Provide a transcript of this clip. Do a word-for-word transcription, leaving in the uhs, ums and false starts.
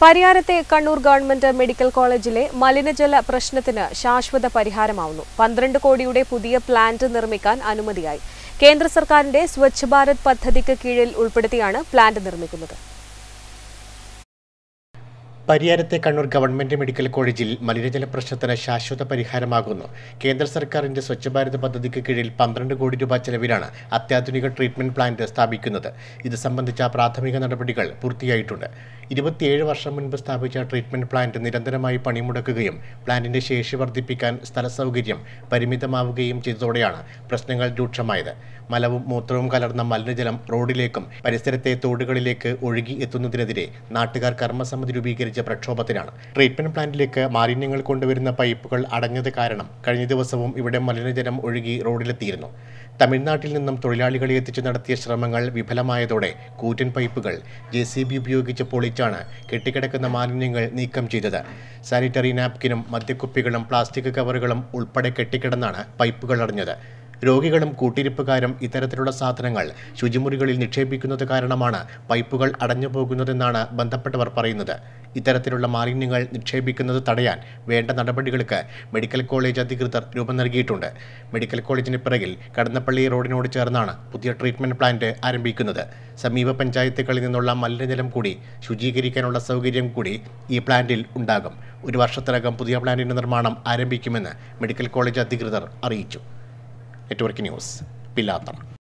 പരിയാരത്തെ Kannur government medical കോളേജിലെ മലിനജല പ്രശ്നത്തിന് ശാശ്വത പരിഹാരമാവുന്നു. പന്ത്രണ്ട് കോടിയുടെ പുതിയ പ്ലാന്റ് നിർമ്മിക്കാൻ അനുമതിയായി. കേന്ദ്ര സർക്കാരിന്റെ സ്വച്ഛ് ഭാരത് പദ്ധതിക്ക് കീഴിൽ ഉൾപ്പെടുത്തിയാണ് പ്ലാന്റ് നിർമ്മിക്കുന്നത്. പരിയാരത്തെ കണ്ണൂർ ഗവൺമെന്റ് മെഡിക്കൽ കോളേജിൽ മലിനജല പ്രശ്നത്തിന് ശാശ്വത പരിഹാരമാകുന്നു. കേന്ദ്ര സർക്കാരിന്റെ സ്വച്ഛ് ഭാരത് പദ്ധതിക്ക് കീഴിൽ പന്ത്രണ്ട് കോടി രൂപ ചെലവിലാണ് അത്യാധുനിക ട്രീറ്റ്മെന്റ് പ്ലാന്റ് സ്ഥാപിക്കുന്നത്. ഇത് സംബന്ധിച്ച പ്രാഥമിക നടപടികൾ പൂർത്തിയായിട്ടുണ്ട്. ഇരുപത്തിയേഴ് വർഷം മുൻപ് സ്ഥാപിച്ച ട്രീറ്റ്മെന്റ് പ്ലാന്റ് നിരന്തരമായി പണിമുടക്കുകയും പ്ലാന്റിന്റെ ശേഷി വർദ്ധിപ്പിക്കാൻ സ്ഥല സൗകര്യം പരിമിതമാവുകയും ചെയ്തതോടെയാണ് പ്രശ്നങ്ങൾ രൂക്ഷമായത്. മലവും മൂത്രവും കലർന്ന മലിനജലം റോഡിലേക്കും പരിസരത്തെ തോടുകളിലേക്ക് ഒഴുകി എത്തുന്നതിനെതിരെ നാട്ടുകാർ കർമ്മസമിതി രൂപീകരിച്ച പ്രക്ഷോഭത്തിനാണ്. ട്രീറ്റ്മെന്റ് പ്ലാന്റിലേക്ക് മാലിന്യങ്ങൾ കൊണ്ടുവരുന്ന പൈപ്പുകൾ അടഞ്ഞത് കാരണം കഴിഞ്ഞ ദിവസവും ഇവിടെ മലിനജലം ഒഴുകി റോഡിലെത്തിയിരുന്നു. തമിഴ്നാട്ടിൽ നിന്നും തൊഴിലാളികളെ എത്തിച്ചു നടത്തിയ ശ്രമങ്ങൾ വിഫലമായതോടെ കൂറ്റൻ പൈപ്പുകൾ ജെ സി ബി ഉപയോഗിച്ച് പൊളിച്ചാണ് കെട്ടിക്കിടക്കുന്ന മാലിന്യങ്ങൾ നീക്കം ചെയ്തത്. സാനിറ്ററി നാപ്കിനും മദ്യക്കുപ്പികളും പ്ലാസ്റ്റിക് കവറുകളും ഉൾപ്പെടെ കെട്ടിക്കിടന്നാണ് പൈപ്പുകൾ അടഞ്ഞത്. രോഗികളും കൂട്ടിരിപ്പുകാരും ഇത്തരത്തിലുള്ള സാധനങ്ങൾ ശുചിമുറികളിൽ നിക്ഷേപിക്കുന്നത് കാരണമാണ് പൈപ്പുകൾ അടഞ്ഞു പോകുന്നതെന്നാണ് ബന്ധപ്പെട്ടവർ പറയുന്നത്. ഇത്തരത്തിലുള്ള മാലിന്യങ്ങൾ നിക്ഷേപിക്കുന്നത് തടയാൻ വേണ്ട നടപടികൾക്ക് മെഡിക്കൽ കോളേജ് അധികൃതർ രൂപം നൽകിയിട്ടുണ്ട്. മെഡിക്കൽ കോളേജിന് പിറകിൽ കടന്നപ്പള്ളി റോഡിനോട് ചേർന്നാണ് പുതിയ ട്രീറ്റ്മെന്റ് പ്ലാന്റ് ആരംഭിക്കുന്നത്. സമീപ പഞ്ചായത്തുകളിൽ നിന്നുള്ള മലിനജലം കൂടി ശുചീകരിക്കാനുള്ള സൗകര്യം കൂടി ഈ പ്ലാന്റിൽ ഉണ്ടാകും. ഒരു വർഷത്തിനകം പുതിയ പ്ലാന്റിന്റെ നിർമ്മാണം ആരംഭിക്കുമെന്ന് മെഡിക്കൽ കോളേജ് അധികൃതർ അറിയിച്ചു. Network news, Pilathara.